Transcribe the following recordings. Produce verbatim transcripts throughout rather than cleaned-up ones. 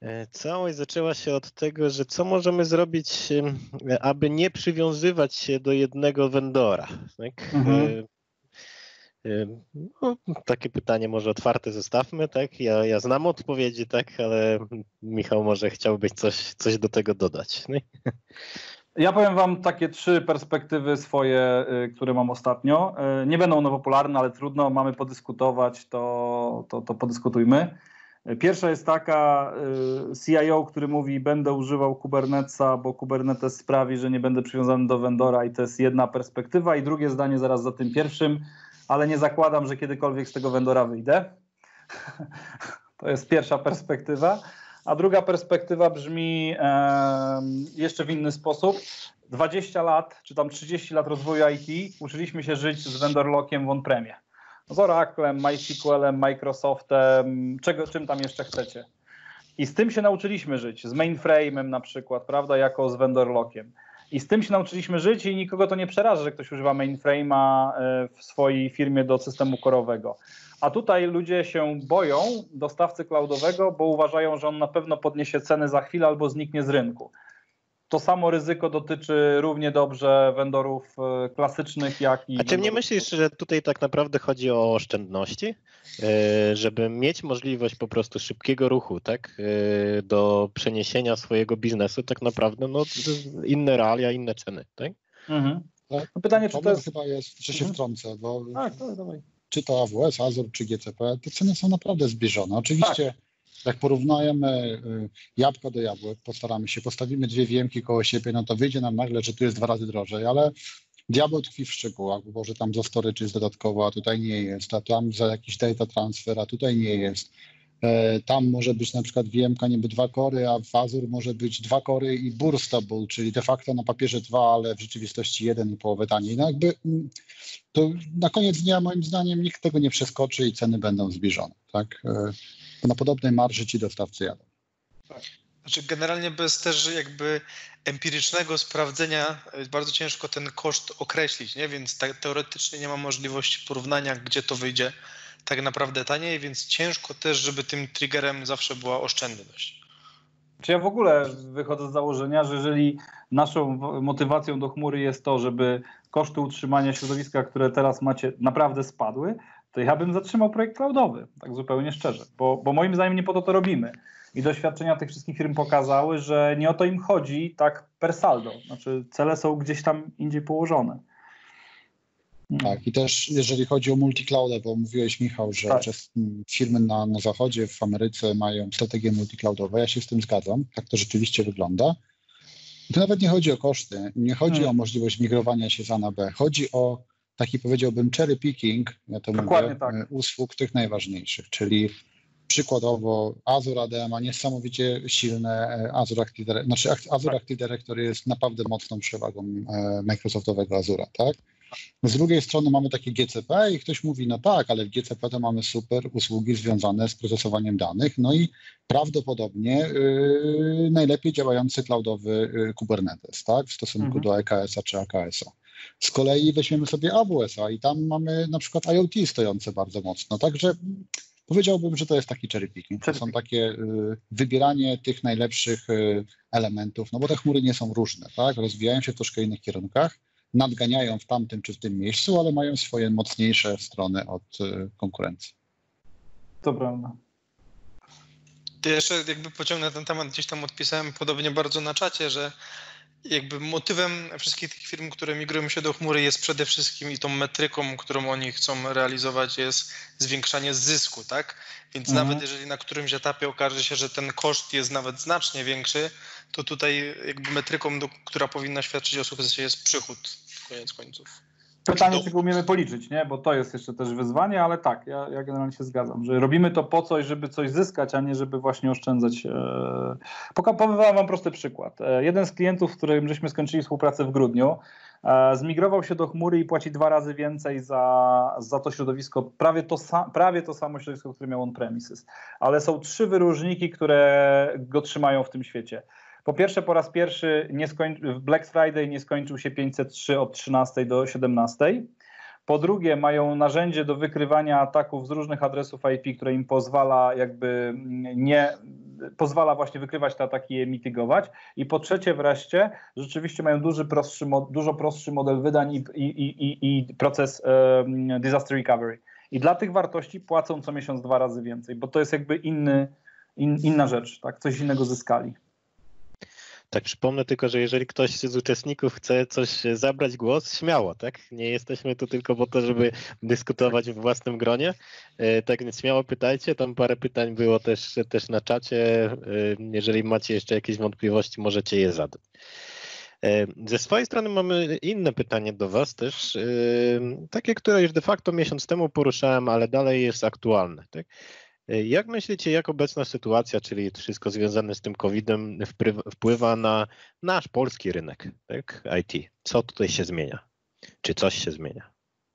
E, Całość zaczęła się od tego, że co możemy zrobić, em, aby nie przywiązywać się do jednego vendora. Tak? Mhm. E, e, No, takie pytanie może otwarte zostawmy, tak? Ja, ja znam odpowiedzi, tak, ale Michał może chciałbyś coś, coś do tego dodać. Nie? Ja powiem wam takie trzy perspektywy swoje, y, które mam ostatnio. Y, Nie będą one popularne, ale trudno, mamy podyskutować, to, to, to podyskutujmy. Y, Pierwsza jest taka, y, C I O, który mówi, będę używał Kubernetesa, bo Kubernetes sprawi, że nie będę przywiązany do vendora, i to jest jedna perspektywa. I drugie zdanie zaraz za tym pierwszym, ale nie zakładam, że kiedykolwiek z tego vendora wyjdę. To jest pierwsza perspektywa. A druga perspektywa brzmi e, jeszcze w inny sposób. dwadzieścia lat, czy tam trzydzieści lat rozwoju I T uczyliśmy się żyć z vendor lockiem w on-premie. Z Oraclem, MySQLem, Microsoftem, czego, czym tam jeszcze chcecie. I z tym się nauczyliśmy żyć, z mainframe'em na przykład, prawda, jako z vendor lockiem. I z tym się nauczyliśmy żyć i nikogo to nie przeraża, że ktoś używa mainframe'a w swojej firmie do systemu korowego. A tutaj ludzie się boją dostawcy cloudowego, bo uważają, że on na pewno podniesie ceny za chwilę albo zniknie z rynku. To samo ryzyko dotyczy równie dobrze vendorów klasycznych, jak i... A czy nie vendorów... myślisz, że tutaj tak naprawdę chodzi o oszczędności? E, Żeby mieć możliwość po prostu szybkiego ruchu, tak? E, Do przeniesienia swojego biznesu, tak naprawdę no, inne realia, inne ceny, tak? Mhm. Tak? No pytanie, czy to Problem jest... chyba jest, że się Mhm. wtrącę, bo Tak, to dawaj. czy to A W S, Azure, czy G C P, te ceny są naprawdę zbliżone. Oczywiście jak porównajemy y, jabłko do jabłek, postaramy się, postawimy dwie V M-ki koło siebie, no to wyjdzie nam nagle, że tu jest dwa razy drożej, ale diabeł tkwi w szczegółach, bo że tam za storage jest dodatkowo, a tutaj nie jest, a tam za jakiś data transfer, a tutaj nie jest. E, Tam może być na przykład V M-ka niby dwa kory, a w Azure może być dwa kory i burstable, czyli de facto na papierze dwa, ale w rzeczywistości jeden i połowę taniej. No jakby mm, to na koniec dnia moim zdaniem nikt tego nie przeskoczy i ceny będą zbliżone, tak? E, To na podobnej marży ci dostawcy jadą. Znaczy generalnie bez też jakby empirycznego sprawdzenia jest bardzo ciężko ten koszt określić, nie? Więc tak teoretycznie nie ma możliwości porównania, gdzie to wyjdzie tak naprawdę taniej, więc ciężko też, żeby tym triggerem zawsze była oszczędność. Czy ja w ogóle wychodzę z założenia, że jeżeli naszą motywacją do chmury jest to, żeby koszty utrzymania środowiska, które teraz macie, naprawdę spadły, to ja bym zatrzymał projekt cloudowy, tak zupełnie szczerze, bo, bo moim zdaniem nie po to to robimy. I doświadczenia tych wszystkich firm pokazały, że nie o to im chodzi tak per saldo. Znaczy cele są gdzieś tam indziej położone. Tak, i też jeżeli chodzi o multiclouda, bo mówiłeś, Michał, że, Tak. że firmy na, na zachodzie, w Ameryce mają strategie multicloudowe, ja się z tym zgadzam, tak to rzeczywiście wygląda. I to nawet nie chodzi o koszty, nie chodzi Hmm. o możliwość migrowania się z A na B, chodzi o taki, powiedziałbym, cherry picking, ja to Dokładnie mówię, tak. e, usług tych najważniejszych, czyli przykładowo Azure A D ma niesamowicie silne e, Azure Active Directory, znaczy Ac- Azure Active Directory jest naprawdę mocną przewagą e, Microsoftowego Azure'a, tak? Z drugiej strony mamy takie G C P i ktoś mówi, no tak, ale w G C P to mamy super usługi związane z procesowaniem danych, no i prawdopodobnie y, najlepiej działający cloudowy y, Kubernetes, tak, w stosunku Mhm. do E K S a czy A K S a. Z kolei weźmiemy sobie A W S a i tam mamy na przykład IoT stojące bardzo mocno, także powiedziałbym, że to jest taki cherry picking, to są takie y, wybieranie tych najlepszych y, elementów, no bo te chmury nie są różne, tak, rozwijają się w troszkę innych kierunkach, nadganiają w tamtym czy w tym miejscu, ale mają swoje mocniejsze strony od y, konkurencji. To prawda. To jeszcze jakby pociągnę ten temat, gdzieś tam odpisałem podobnie bardzo na czacie, że jakby motywem wszystkich tych firm, które migrują się do chmury jest przede wszystkim i tą metryką, którą oni chcą realizować jest zwiększanie zysku, tak? Więc Mhm. nawet jeżeli na którymś etapie okaże się, że ten koszt jest nawet znacznie większy, to tutaj jakby metryką, do, która powinna świadczyć o sukcesie jest przychód, koniec końców. Pytanie, Do- czy go umiemy policzyć, nie? Bo to jest jeszcze też wyzwanie, ale tak, ja, ja generalnie się zgadzam, że robimy to po coś, żeby coś zyskać, a nie żeby właśnie oszczędzać. E... Poka- Powiem wam prosty przykład. E, jeden z klientów, z którym żeśmy skończyli współpracę w grudniu, e, zmigrował się do chmury i płaci dwa razy więcej za, za to środowisko, prawie to, sa- prawie to samo środowisko, które miał on-premises. Ale są trzy wyróżniki, które go trzymają w tym świecie. Po pierwsze, po raz pierwszy nie skoń... w Black Friday nie skończył się pięćset trzy od trzynastej do siedemnastej. Po drugie, mają narzędzie do wykrywania ataków z różnych adresów I P, które im pozwala jakby nie, pozwala właśnie wykrywać te ataki i je mitygować. I po trzecie wreszcie, rzeczywiście mają duży, prostszy, dużo prostszy model wydań i, i, i, i proces um, disaster recovery. I dla tych wartości płacą co miesiąc dwa razy więcej, bo to jest jakby inny, in, inna rzecz, tak? Coś innego zyskali. Tak, przypomnę tylko, że jeżeli ktoś z uczestników chce coś zabrać głos, śmiało, tak? Nie jesteśmy tu tylko po to, żeby dyskutować w własnym gronie. Tak więc śmiało pytajcie, tam parę pytań było też, też na czacie. Jeżeli macie jeszcze jakieś wątpliwości, możecie je zadać. Ze swojej strony mamy inne pytanie do Was też, takie, które już de facto miesiąc temu poruszałem, ale dalej jest aktualne, tak? Jak myślicie, jak obecna sytuacja, czyli wszystko związane z tym kowidem wpływa na nasz polski rynek, tak, I T? Co tutaj się zmienia? Czy coś się zmienia?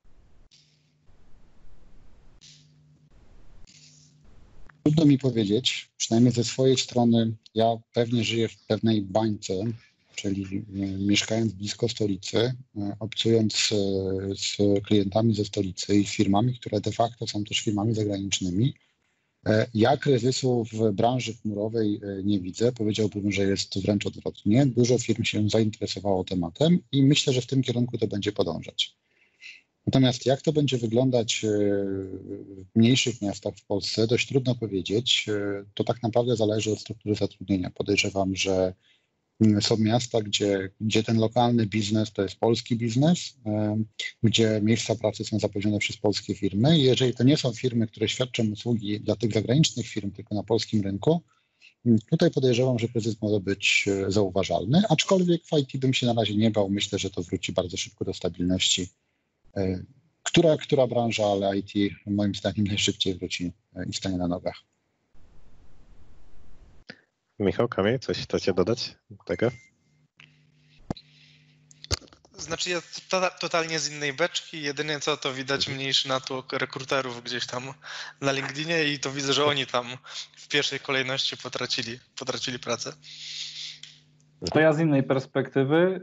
Trudno mi powiedzieć, przynajmniej ze swojej strony, ja pewnie żyję w pewnej bańce, czyli mieszkając blisko stolicy, obcując z klientami ze stolicy i firmami, które de facto są też firmami zagranicznymi. Ja kryzysu w branży chmurowej nie widzę. Powiedziałbym, że jest wręcz odwrotnie. Dużo firm się zainteresowało tematem i myślę, że w tym kierunku to będzie podążać. Natomiast jak to będzie wyglądać w mniejszych miastach w Polsce, dość trudno powiedzieć. To tak naprawdę zależy od struktury zatrudnienia. Podejrzewam, że są miasta, gdzie, gdzie ten lokalny biznes to jest polski biznes, gdzie miejsca pracy są zapewnione przez polskie firmy. I jeżeli to nie są firmy, które świadczą usługi dla tych zagranicznych firm, tylko na polskim rynku, tutaj podejrzewam, że kryzys może być zauważalny, aczkolwiek w I T bym się na razie nie bał. Myślę, że to wróci bardzo szybko do stabilności. Która, która branża, ale I T moim zdaniem najszybciej wróci i stanie na nogach. Michał, Kamil, coś chcecie dodać do tego? Znaczy ja to, totalnie z innej beczki, jedynie co to widać mniejszy natłok rekruterów gdzieś tam na LinkedInie i to widzę, że oni tam w pierwszej kolejności potracili, potracili pracę. To ja z innej perspektywy.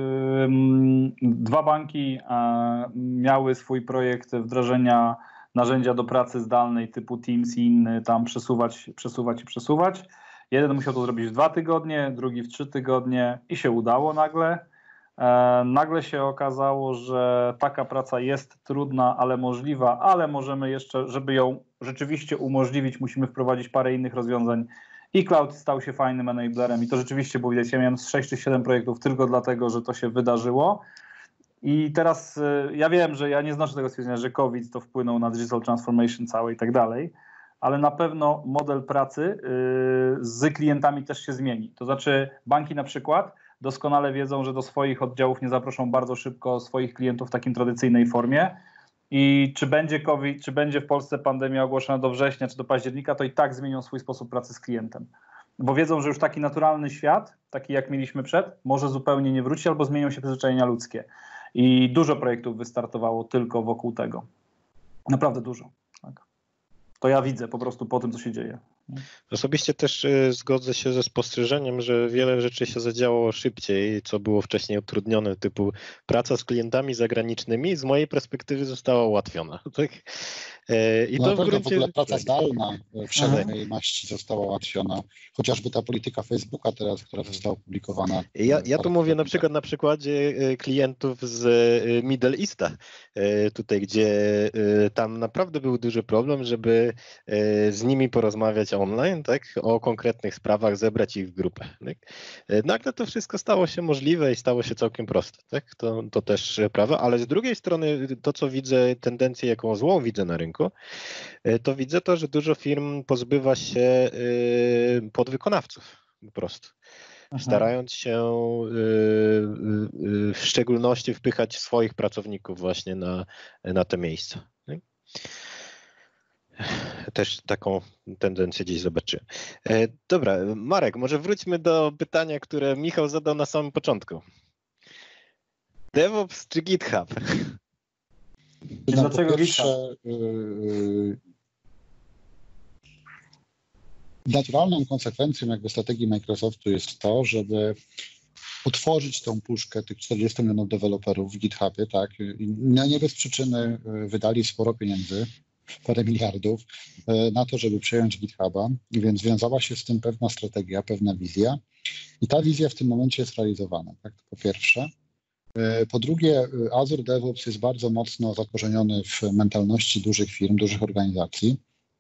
Dwa banki miały swój projekt wdrożenia narzędzia do pracy zdalnej typu Teams i inny tam przesuwać, przesuwać i przesuwać. Jeden musiał to zrobić w dwa tygodnie, drugi w trzy tygodnie i się udało nagle. E, nagle się okazało, że taka praca jest trudna, ale możliwa, ale możemy jeszcze, żeby ją rzeczywiście umożliwić, musimy wprowadzić parę innych rozwiązań. I cloud stał się fajnym enablerem i to rzeczywiście było widać. Ja miałem z sześć czy siedem projektów tylko dlatego, że to się wydarzyło. I teraz e, ja wiem, że ja nie znoszę tego stwierdzenia, że COVID to wpłynął na digital transformation całe i tak dalej, ale na pewno model pracy z klientami też się zmieni. To znaczy banki na przykład doskonale wiedzą, że do swoich oddziałów nie zaproszą bardzo szybko swoich klientów w takim tradycyjnej formie i czy będzie COVID, czy będzie w Polsce pandemia ogłoszona do września, czy do października, to i tak zmienią swój sposób pracy z klientem. Bo wiedzą, że już taki naturalny świat, taki jak mieliśmy przed, może zupełnie nie wrócić albo zmienią się przyzwyczajenia ludzkie. I dużo projektów wystartowało tylko wokół tego. Naprawdę dużo. Tak. To ja widzę po prostu po tym, co się dzieje. Osobiście też zgodzę się ze spostrzeżeniem, że wiele rzeczy się zadziało szybciej, co było wcześniej utrudnione, typu praca z klientami zagranicznymi z mojej perspektywy została ułatwiona. Tak? I no to na pewno w, gruncie... w ogóle praca zdalna wszelkiej maści została ułatwiona. Chociażby ta polityka Facebooka teraz, która została opublikowana. Ja, ja tu mówię na przykład na przykładzie klientów z Middle Easta, tutaj gdzie tam naprawdę był duży problem, żeby z nimi porozmawiać online, tak, o konkretnych sprawach, zebrać ich w grupę. Tak? Nagle to wszystko stało się możliwe i stało się całkiem proste. Tak? To, to też prawda, ale z drugiej strony to, co widzę, tendencję, jaką złą widzę na rynku, to widzę to, że dużo firm pozbywa się podwykonawców po prostu. Aha. Starając się w szczególności wpychać swoich pracowników właśnie na, na te miejsca. Tak? Też taką tendencję gdzieś zobaczyłem. Dobra, Marek, może wróćmy do pytania, które Michał zadał na samym początku. DevOps czy GitHub? Dlaczego po pierwsze, yy, naturalną konsekwencją jakby strategii Microsoftu jest to, żeby utworzyć tą puszkę tych czterdziestu milionów deweloperów w GitHubie, tak, i no nie bez przyczyny wydali sporo pieniędzy, parę miliardów na to, żeby przejąć GitHuba, więc wiązała się z tym pewna strategia, pewna wizja i ta wizja w tym momencie jest realizowana, tak, to po pierwsze. Po drugie, Azure DevOps jest bardzo mocno zakorzeniony w mentalności dużych firm, dużych organizacji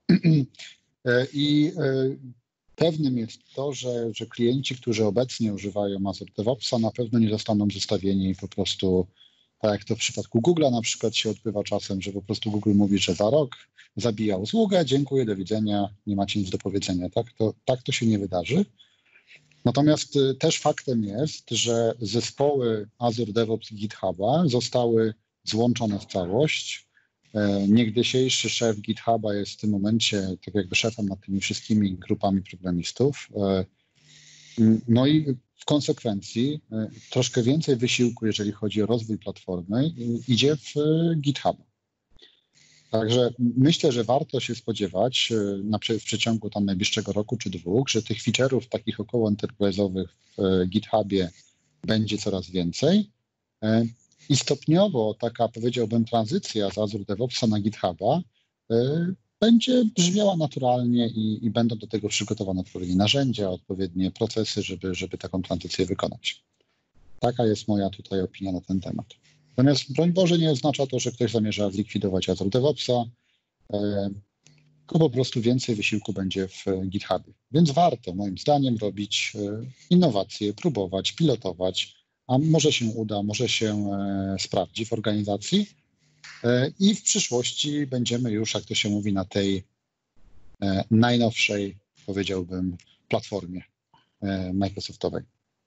i pewnym jest to, że, że klienci, którzy obecnie używają Azure DevOpsa, na pewno nie zostaną zostawieni po prostu, tak jak to w przypadku Google'a na przykład się odbywa czasem, że po prostu Google mówi, że za rok zabija usługę, dziękuję, do widzenia, nie macie nic do powiedzenia. Tak to, tak to się nie wydarzy. Natomiast też faktem jest, że zespoły Azure DevOps i GitHuba zostały złączone w całość. Niegdysiejszy szef GitHuba jest w tym momencie tak jakby szefem nad tymi wszystkimi grupami programistów. No i w konsekwencji troszkę więcej wysiłku, jeżeli chodzi o rozwój platformy, idzie w GitHub. Także myślę, że warto się spodziewać na, w przeciągu tam najbliższego roku czy dwóch, że tych feature'ów takich około enterprise'owych w GitHubie będzie coraz więcej. I stopniowo taka, powiedziałbym, tranzycja z Azure DevOpsa na GitHuba y, będzie brzmiała naturalnie i, i będą do tego przygotowane odpowiednie narzędzia, odpowiednie procesy, żeby, żeby taką tranzycję wykonać. Taka jest moja tutaj opinia na ten temat. Natomiast, broń Boże, nie oznacza to, że ktoś zamierza zlikwidować Azure DevOpsa, y, tylko po prostu więcej wysiłku będzie w GitHubie. Więc warto, moim zdaniem, robić y, innowacje, próbować, pilotować, a może się uda, może się e, sprawdzi w organizacji e, i w przyszłości będziemy już, jak to się mówi, na tej e, najnowszej, powiedziałbym, platformie e, Microsoftowej.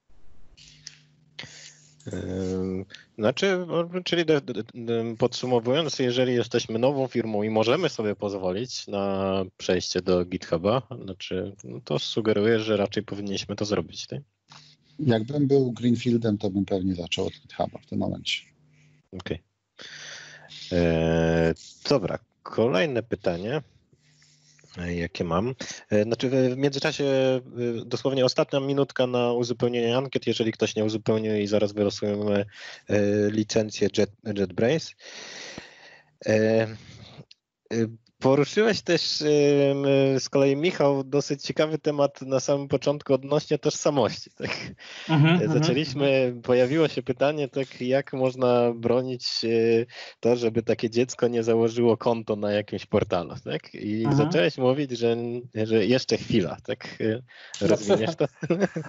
Znaczy, czyli de, de, de, podsumowując, jeżeli jesteśmy nową firmą i możemy sobie pozwolić na przejście do GitHuba, znaczy, no to sugeruję, że raczej powinniśmy to zrobić, tak? Jakbym był Greenfieldem, to bym pewnie zaczął od GitHuba w tym momencie. Okej. Okay. Dobra, kolejne pytanie, jakie mam. Znaczy w międzyczasie dosłownie ostatnia minutka na uzupełnienie ankiet, jeżeli ktoś nie uzupełnił i zaraz wylosujemy licencję Jet, JetBrains. Poruszyłeś też z kolei, Michał, dosyć ciekawy temat na samym początku odnośnie tożsamości. Tak? Mm-hmm, Zaczęliśmy, mm-hmm. pojawiło się pytanie, tak, jak można bronić to, żeby takie dziecko nie założyło konto na jakimś portalu. Tak? I mm-hmm. zacząłeś mówić, że, że jeszcze chwila. Tak? Rozwiniesz to?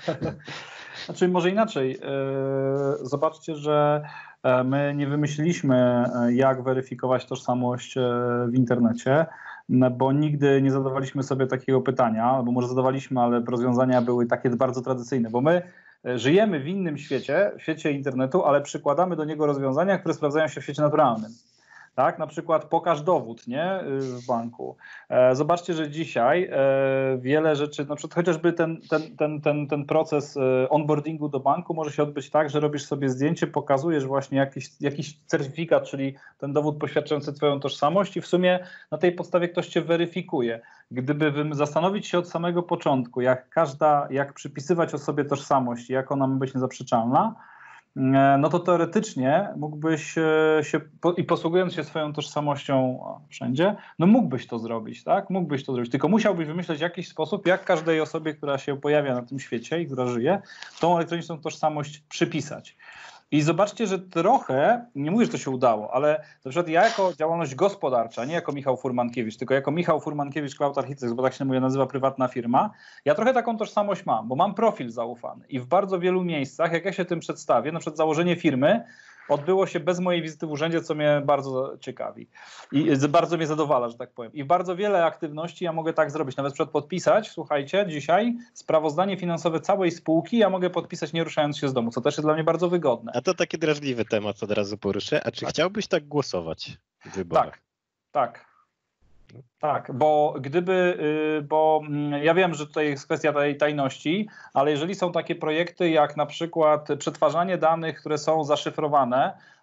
Znaczy może inaczej. Zobaczcie, że my nie wymyśliliśmy, jak weryfikować tożsamość w internecie, bo nigdy nie zadawaliśmy sobie takiego pytania, albo może zadawaliśmy, ale rozwiązania były takie bardzo tradycyjne, bo my żyjemy w innym świecie, w świecie internetu, ale przykładamy do niego rozwiązania, które sprawdzają się w świecie naturalnym. Tak, na przykład pokaż dowód, nie, w banku. E, zobaczcie, że dzisiaj e, wiele rzeczy, na przykład chociażby ten, ten, ten, ten, ten proces onboardingu do banku może się odbyć tak, że robisz sobie zdjęcie, pokazujesz właśnie jakiś, jakiś certyfikat, czyli ten dowód poświadczający twoją tożsamość i w sumie na tej podstawie ktoś cię weryfikuje. Gdyby zastanowić się od samego początku, jak każda, jak przypisywać osobie tożsamość, jak ona ma być niezaprzeczalna, no to teoretycznie mógłbyś się, i posługując się swoją tożsamością wszędzie, no mógłbyś to zrobić, tak? Mógłbyś to zrobić, tylko musiałbyś wymyśleć jakiś sposób, jak każdej osobie, która się pojawia na tym świecie i która żyje, tą elektroniczną tożsamość przypisać. I zobaczcie, że trochę, nie mówię, że to się udało, ale na przykład ja jako działalność gospodarcza, nie jako Michał Furmankiewicz, tylko jako Michał Furmankiewicz Cloud Architects, bo tak się moja nazywa prywatna firma, ja trochę taką tożsamość mam, bo mam profil zaufany i w bardzo wielu miejscach, jak ja się tym przedstawię, na przykład założenie firmy odbyło się bez mojej wizyty w urzędzie, co mnie bardzo ciekawi i bardzo mnie zadowala, że tak powiem. I w bardzo wiele aktywności ja mogę tak zrobić, nawet przykład podpisać, słuchajcie, dzisiaj sprawozdanie finansowe całej spółki ja mogę podpisać nie ruszając się z domu, co też jest dla mnie bardzo wygodne. A to taki drażliwy temat od razu poruszę. A czy tak. chciałbyś tak głosować w wyborach? Tak, tak. Tak, bo gdyby, bo ja wiem, że tutaj jest kwestia tej tajności, ale jeżeli są takie projekty jak na przykład przetwarzanie danych, które są zaszyfrowane,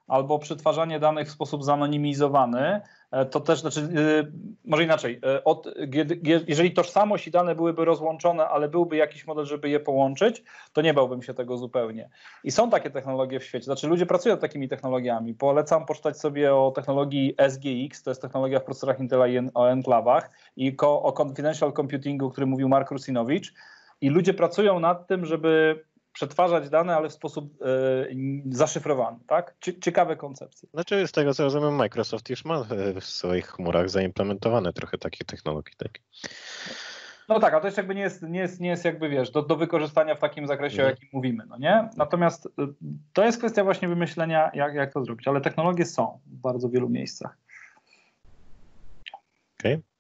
albo przetwarzanie danych w sposób zanonimizowany, to też, znaczy, może inaczej, od, jeżeli tożsamość i dane byłyby rozłączone, ale byłby jakiś model, żeby je połączyć, to nie bałbym się tego zupełnie. I są takie technologie w świecie, znaczy ludzie pracują nad takimi technologiami. Polecam poczytać sobie o technologii S G X, to jest technologia w procesorach Intela i o enklawach, i o confidential computingu, o którym mówił Mark Rusinowicz. I ludzie pracują nad tym, żeby przetwarzać dane, ale w sposób y, zaszyfrowany, tak? Ciekawe koncepcje. Znaczy z tego co rozumiem, Microsoft już ma w swoich chmurach zaimplementowane trochę takich technologii. Tak? No tak, a to jeszcze jakby nie jest, nie jest, nie jest jakby, wiesz, do, do wykorzystania w takim zakresie, o jakim mówimy, no nie? Natomiast y, to jest kwestia właśnie wymyślenia, jak, jak to zrobić, ale technologie są w bardzo wielu miejscach. Okej. Okay.